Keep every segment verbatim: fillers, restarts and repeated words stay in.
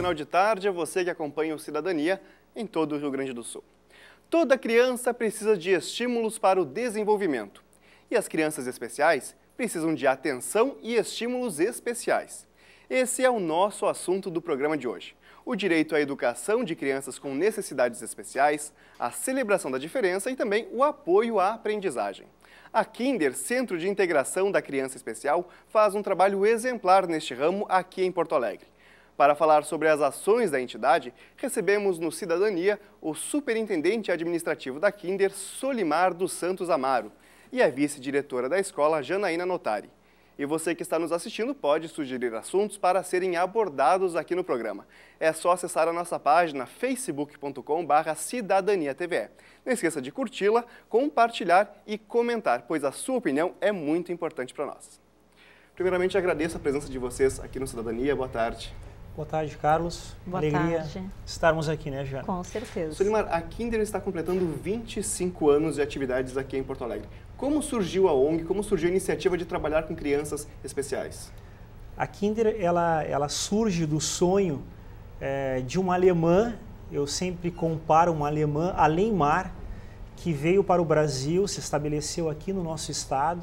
final de tarde a você que acompanha o Cidadania em todo o Rio Grande do Sul. Toda criança precisa de estímulos para o desenvolvimento. E as crianças especiais precisam de atenção e estímulos especiais. Esse é o nosso assunto do programa de hoje. O direito à educação de crianças com necessidades especiais, a celebração da diferença e também o apoio à aprendizagem. A Kinder, Centro de Integração da Criança Especial, faz um trabalho exemplar neste ramo aqui em Porto Alegre. Para falar sobre as ações da entidade, recebemos no Cidadania o superintendente administrativo da Kinder, Solimar dos Santos Amaro, e a vice-diretora da escola, Janaína Notari. E você que está nos assistindo pode sugerir assuntos para serem abordados aqui no programa. É só acessar a nossa página facebook ponto com barra cidadania T V. Não esqueça de curti-la, compartilhar e comentar, pois a sua opinião é muito importante para nós. Primeiramente, agradeço a presença de vocês aqui no Cidadania. Boa tarde. Boa tarde, Carlos. Boa Alegria tarde. estarmos aqui, né, Jana? Com certeza. Solimar, a Kinder está completando vinte e cinco anos de atividades aqui em Porto Alegre. Como surgiu a O N G, como surgiu a iniciativa de trabalhar com crianças especiais? A Kinder, ela, ela surge do sonho é, de uma alemã, eu sempre comparo uma alemã, Alemar, que veio para o Brasil, se estabeleceu aqui no nosso estado,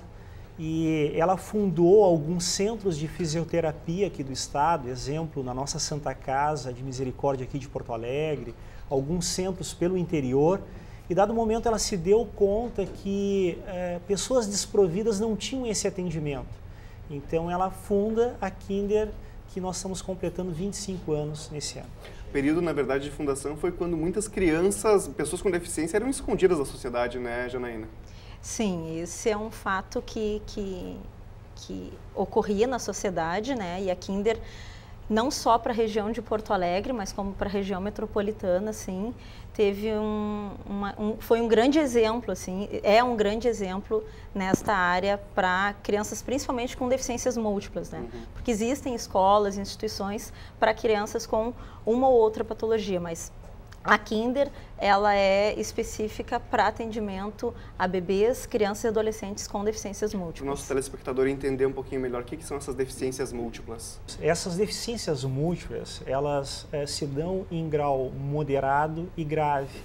e ela fundou alguns centros de fisioterapia aqui do estado, exemplo, na nossa Santa Casa de Misericórdia aqui de Porto Alegre, alguns centros pelo interior, e dado momento ela se deu conta que é, pessoas desprovidas não tinham esse atendimento. Então ela funda a Kinder, que nós estamos completando vinte e cinco anos nesse ano. O período, na verdade, de fundação foi quando muitas crianças, pessoas com deficiência, eram escondidas da sociedade, né, Janaína? Sim, esse é um fato que, que, que ocorria na sociedade, né? E a Kinder, não só para a região de Porto Alegre, mas como para a região metropolitana, assim, teve um, uma, um, foi um grande exemplo, assim, é um grande exemplo nesta área para crianças, principalmente com deficiências múltiplas, né? Uhum. Porque existem escolas, instituições para crianças com uma ou outra patologia, mas a Kinder, ela é específica para atendimento a bebês, crianças e adolescentes com deficiências múltiplas. Para o nosso telespectador entender um pouquinho melhor, o que, que são essas deficiências múltiplas? Essas deficiências múltiplas, elas é, se dão em grau moderado e grave.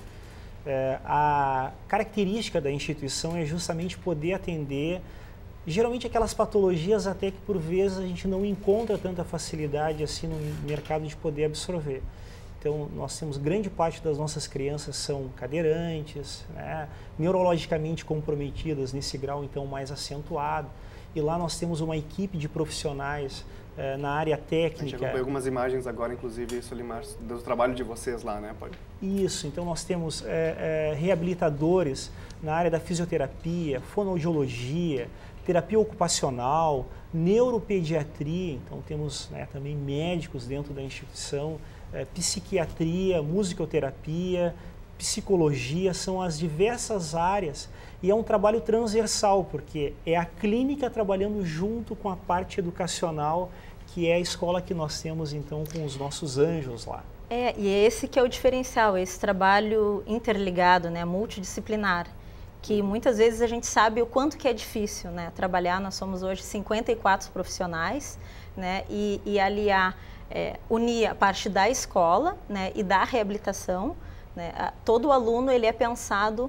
É, a característica da instituição é justamente poder atender, geralmente aquelas patologias até que por vezes a gente não encontra tanta facilidade assim no mercado de poder absorver. Então, nós temos grande parte das nossas crianças são cadeirantes, né, neurologicamente comprometidas nesse grau então mais acentuado. E lá nós temos uma equipe de profissionais eh, na área técnica. A gente acompanhou algumas imagens agora, inclusive, Solimar, do trabalho de vocês lá, né? Pode... Isso, então nós temos eh, eh, reabilitadores na área da fisioterapia, fonoaudiologia, terapia ocupacional, neuropediatria, então temos né, também médicos dentro da instituição, É, psiquiatria, musicoterapia, psicologia, são as diversas áreas e é um trabalho transversal, porque é a clínica trabalhando junto com a parte educacional, que é a escola que nós temos então com os nossos anjos lá. É, e é esse que é o diferencial, esse trabalho interligado, né, multidisciplinar, que muitas vezes a gente sabe o quanto que é difícil, né, trabalhar. Nós somos hoje cinquenta e quatro profissionais, né, e, e aliar É, unir a parte da escola, né, e da reabilitação, né, a, todo aluno ele é pensado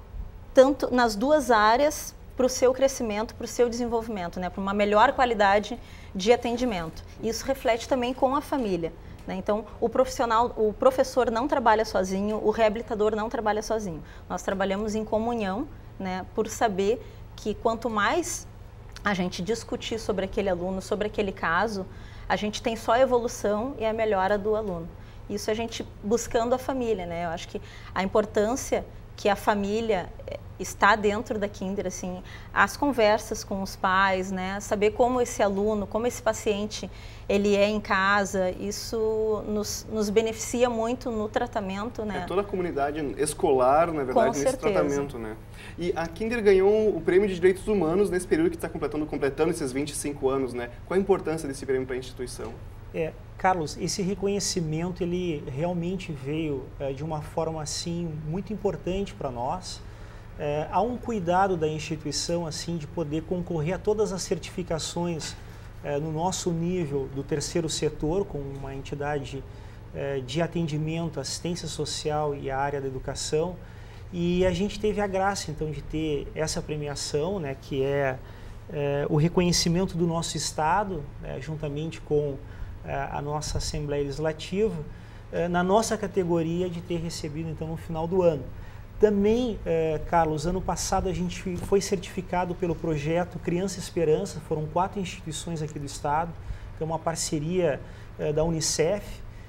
tanto nas duas áreas para o seu crescimento, para o seu desenvolvimento, né, para uma melhor qualidade de atendimento. Isso reflete também com a família, né? Então, o profissional, o professor não trabalha sozinho, o reabilitador não trabalha sozinho. Nós trabalhamos em comunhão, né, por saber que quanto mais a gente discutir sobre aquele aluno, sobre aquele caso, a gente tem só a evolução e a melhora do aluno. Isso a gente buscando a família, né? Eu acho que a importância que a família está dentro da Kinder, assim, as conversas com os pais, né? Saber como esse aluno, como esse paciente, ele é em casa, isso nos, nos beneficia muito no tratamento, né? É toda a comunidade escolar, na verdade, com nesse certeza. tratamento, né? E a Kinder ganhou o Prêmio de Direitos Humanos nesse período que está completando, completando esses vinte e cinco anos, né? Qual a importância desse prêmio para a instituição? É, Carlos, esse reconhecimento ele realmente veio é, de uma forma assim muito importante para nós. É, há um cuidado da instituição assim de poder concorrer a todas as certificações é, no nosso nível do terceiro setor, com uma entidade eh, de atendimento, assistência social e a área da educação. E a gente teve a graça, então, de ter essa premiação, né, que é eh, o reconhecimento do nosso Estado, né, juntamente com eh, a nossa Assembleia Legislativa, eh, na nossa categoria de ter recebido, então, no final do ano. Também, eh, Carlos, ano passado a gente foi certificado pelo projeto Criança Esperança, foram quatro instituições aqui do Estado, que é uma parceria eh, da Unicef,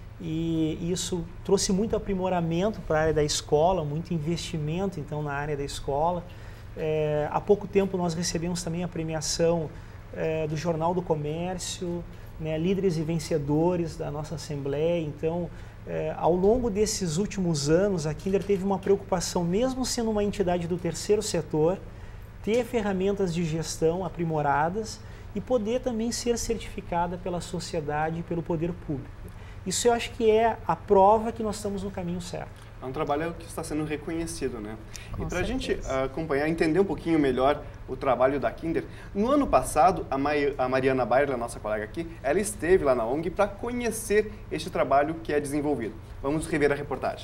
e isso trouxe muito aprimoramento para a área da escola, muito investimento, então, na área da escola. Eh, há pouco tempo nós recebemos também a premiação eh, do Jornal do Comércio, né, líderes e vencedores da nossa Assembleia, então, É, ao longo desses últimos anos, a Kinder teve uma preocupação, mesmo sendo uma entidade do terceiro setor, ter ferramentas de gestão aprimoradas e poder também ser certificada pela sociedade e pelo poder público. Isso eu acho que é a prova que nós estamos no caminho certo. É um trabalho que está sendo reconhecido, né? Com e para a gente certeza. acompanhar, entender um pouquinho melhor o trabalho da Kinder, no ano passado, a, Mai, a Mariana Bayer, a nossa colega aqui, ela esteve lá na O N G para conhecer este trabalho que é desenvolvido. Vamos rever a reportagem.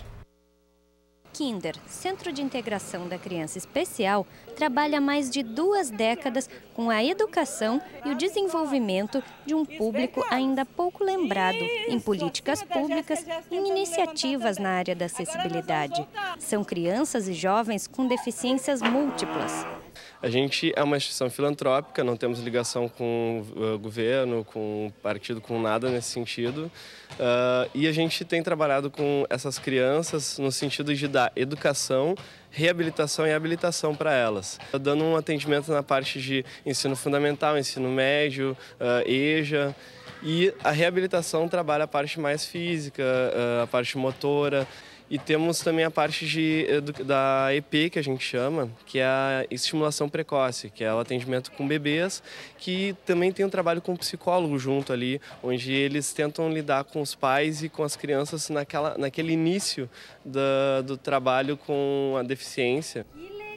Kinder, Centro de Integração da Criança Especial, trabalha há mais de duas décadas com a educação e o desenvolvimento de um público ainda pouco lembrado em políticas públicas e em iniciativas na área da acessibilidade. São crianças e jovens com deficiências múltiplas. A gente é uma instituição filantrópica, não temos ligação com o governo, com o partido, com nada nesse sentido. Uh, e a gente tem trabalhado com essas crianças no sentido de dar educação, reabilitação e habilitação para elas. Dando um atendimento na parte de ensino fundamental, ensino médio, uh, E J A. E a reabilitação trabalha a parte mais física, uh, a parte motora. E temos também a parte de, da E P, que a gente chama, que é a estimulação precoce, que é o atendimento com bebês, que também tem um trabalho com psicólogo junto ali, onde eles tentam lidar com os pais e com as crianças naquela, naquele início da, do trabalho com a deficiência.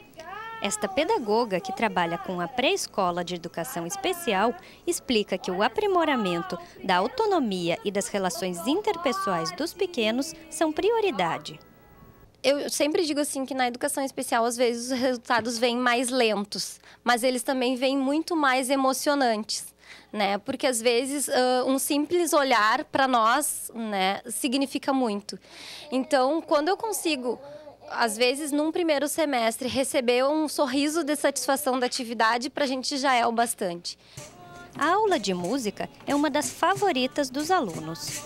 Esta pedagoga, que trabalha com a pré-escola de educação especial, explica que o aprimoramento da autonomia e das relações interpessoais dos pequenos são prioridade. Eu sempre digo assim que na educação especial, às vezes, os resultados vêm mais lentos, mas eles também vêm muito mais emocionantes, né? Porque, às vezes, uh, um simples olhar para nós, né, significa muito. Então, quando eu consigo, às vezes, num primeiro semestre, receber um sorriso de satisfação da atividade, para a gente já é o bastante. A aula de música é uma das favoritas dos alunos.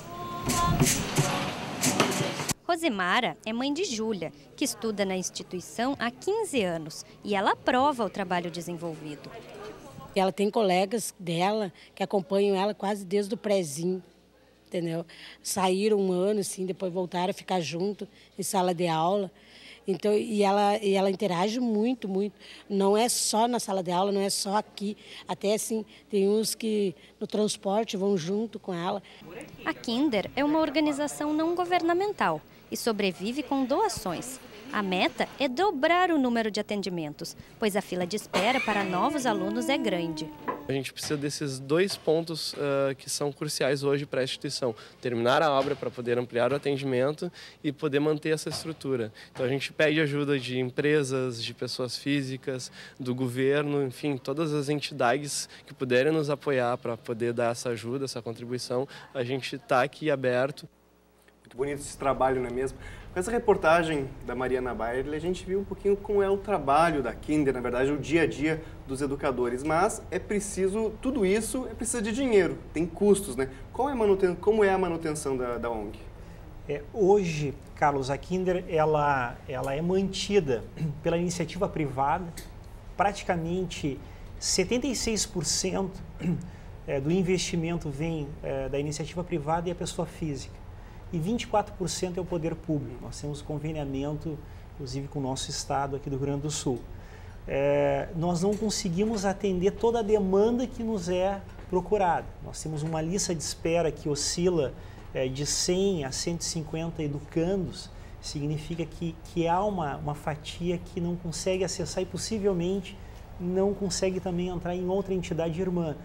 Rosemara é mãe de Júlia, que estuda na instituição há quinze anos, e ela aprova o trabalho desenvolvido. Ela tem colegas dela que acompanham ela quase desde o prézinho, entendeu? Saíram um ano, assim, depois voltaram a ficar junto em sala de aula. Então, e ela, e ela interage muito, muito. Não é só na sala de aula, não é só aqui. Até assim, tem uns que no transporte vão junto com ela. A Kinder é uma organização não governamental e sobrevive com doações. A meta é dobrar o número de atendimentos, pois a fila de espera para novos alunos é grande. A gente precisa desses dois pontos uh, que são cruciais hoje para a instituição. Terminar a obra para poder ampliar o atendimento e poder manter essa estrutura. Então a gente pede ajuda de empresas, de pessoas físicas, do governo, enfim, todas as entidades que puderem nos apoiar para poder dar essa ajuda, essa contribuição. A gente está aqui aberto. Muito bonito esse trabalho, não é mesmo? Com essa reportagem da Mariana Bayer, a gente viu um pouquinho como é o trabalho da Kinder, na verdade, o dia a dia dos educadores. Mas é preciso, tudo isso é preciso de dinheiro, tem custos, né? Qual é a manuten- como é a manutenção da, da O N G? É, hoje, Carlos, a Kinder ela, ela é mantida pela iniciativa privada. Praticamente setenta e seis por cento do investimento vem é, da iniciativa privada e a pessoa física. E vinte e quatro por cento é o poder público. Nós temos conveniamento, inclusive, com o nosso estado aqui do Rio Grande do Sul. É, nós não conseguimos atender toda a demanda que nos é procurada. Nós temos uma lista de espera que oscila é, de cem a cento e cinquenta educandos. Significa que, que há uma, uma fatia que não consegue acessar e possivelmente não consegue também entrar em outra entidade irmã.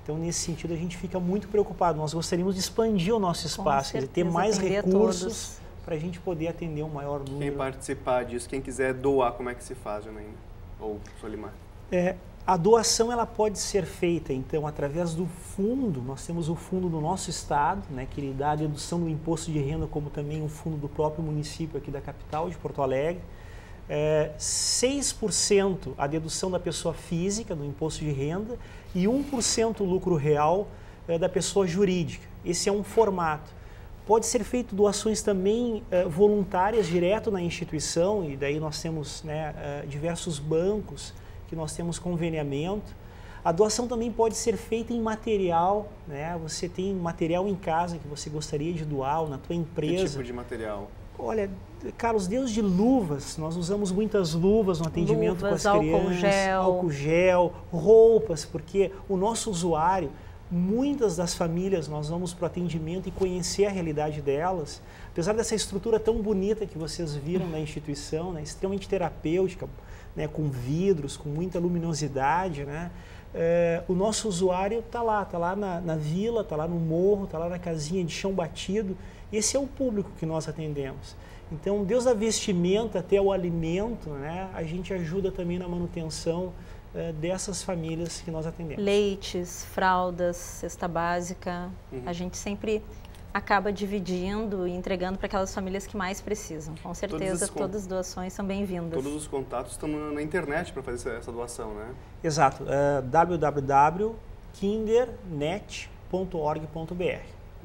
Então, nesse sentido, a gente fica muito preocupado. Nós gostaríamos de expandir o nosso espaço, quer dizer, ter mais recursos para a gente poder atender um maior número. Quem participar disso, quem quiser doar, como é que se faz, Janaína? Ou Solimar? É, a doação ela pode ser feita, então, através do fundo. Nós temos o fundo do nosso estado, né, que ele dá a dedução do imposto de renda, como também o fundo do próprio município aqui da capital, de Porto Alegre. É, seis por cento a dedução da pessoa física do imposto de renda e um por cento o lucro real é, da pessoa jurídica. Esse é um formato. Pode ser feito doações também é, voluntárias direto na instituição, e daí nós temos, né, é, diversos bancos que nós temos conveniamento. A doação também pode ser feita em material, né? Você tem material em casa que você gostaria de doar, ou na tua empresa. Que tipo de material? Olha, Carlos, desde luvas, nós usamos muitas luvas no atendimento luvas, com as crianças, álcool gel. álcool gel, roupas, porque o nosso usuário, muitas das famílias, nós vamos para o atendimento e conhecer a realidade delas, apesar dessa estrutura tão bonita que vocês viram na instituição, né, extremamente terapêutica, né, com vidros, com muita luminosidade, né, é, o nosso usuário está lá, está lá na, na vila, está lá no morro, está lá na casinha de chão batido. Esse é o público que nós atendemos. Então, desde a vestimenta até o alimento, né, a gente ajuda também na manutenção é, dessas famílias que nós atendemos. Leites, fraldas, cesta básica, uhum. A gente sempre acaba dividindo e entregando para aquelas famílias que mais precisam. Com certeza, todas as doações são bem-vindas. Todos os contatos estão na internet para fazer essa doação, né? Exato. Uh, w w w ponto kindernet ponto org ponto b r.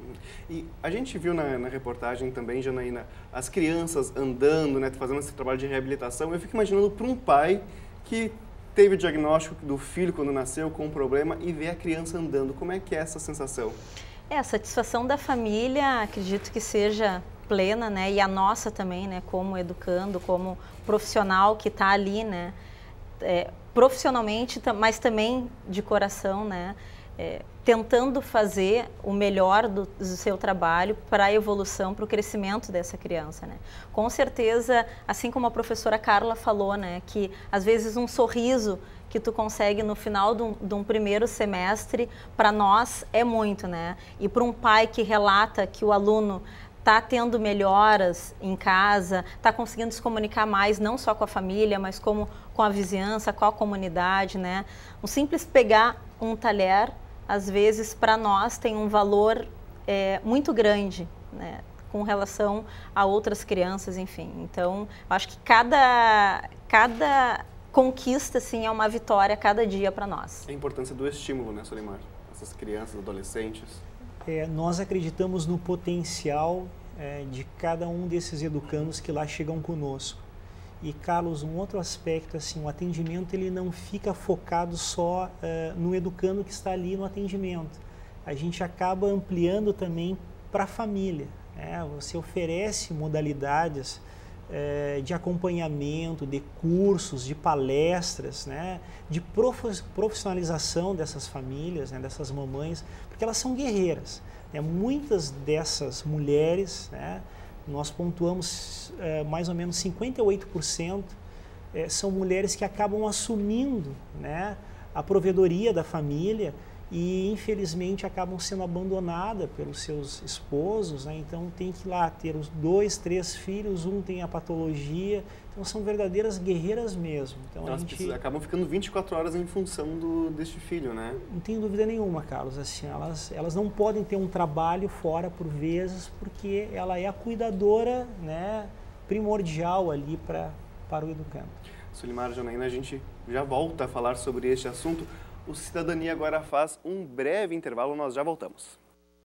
E a gente viu na, na reportagem também, Janaína, as crianças andando, né, fazendo esse trabalho de reabilitação. Eu fico imaginando para um pai que teve o diagnóstico do filho quando nasceu com um problema e vê a criança andando. Como é que é essa sensação? É, a satisfação da família, acredito que seja plena, né? E a nossa também, né? Como educando, como profissional que está ali, né? É, profissionalmente, mas também de coração, né? É, tentando fazer o melhor do, do seu trabalho para a evolução, para o crescimento dessa criança, né? Com certeza, assim como a professora Carla falou, né? Que às vezes um sorriso que tu consegue no final de um, de um primeiro semestre, para nós é muito, né? E para um pai que relata que o aluno está tendo melhoras em casa, está conseguindo se comunicar mais, não só com a família, mas como com a vizinhança, com a comunidade, né? Um simples pegar um talher, às vezes, para nós tem um valor é, muito grande, né? Com relação a outras crianças, enfim. Então, acho que cada... cada conquista, assim, é uma vitória cada dia para nós. A importância do estímulo, né, Solimar? Essas crianças, adolescentes. É, nós acreditamos no potencial é, de cada um desses educandos que lá chegam conosco. E, Carlos, um outro aspecto, assim, o atendimento ele não fica focado só é, no educando que está ali no atendimento. A gente acaba ampliando também para a família, né? Você oferece modalidades de acompanhamento, de cursos, de palestras, né, de profissionalização dessas famílias, né, dessas mamães, porque elas são guerreiras, né? Muitas dessas mulheres, né, nós pontuamos é, mais ou menos cinquenta e oito por cento é, são mulheres que acabam assumindo, né, a provedoria da família e infelizmente acabam sendo abandonadas pelos seus esposos, né? Então tem que ir lá ter os dois, três filhos, um tem a patologia, então são verdadeiras guerreiras mesmo. Então, então a gente precisam, acabam ficando vinte e quatro horas em função do, deste filho, né? Não tenho dúvida nenhuma, Carlos, assim, elas, elas não podem ter um trabalho fora por vezes, porque ela é a cuidadora, né, primordial ali pra, para o educando. Solimar, Janaína, a gente já volta a falar sobre este assunto. O Cidadania agora faz um breve intervalo, nós já voltamos.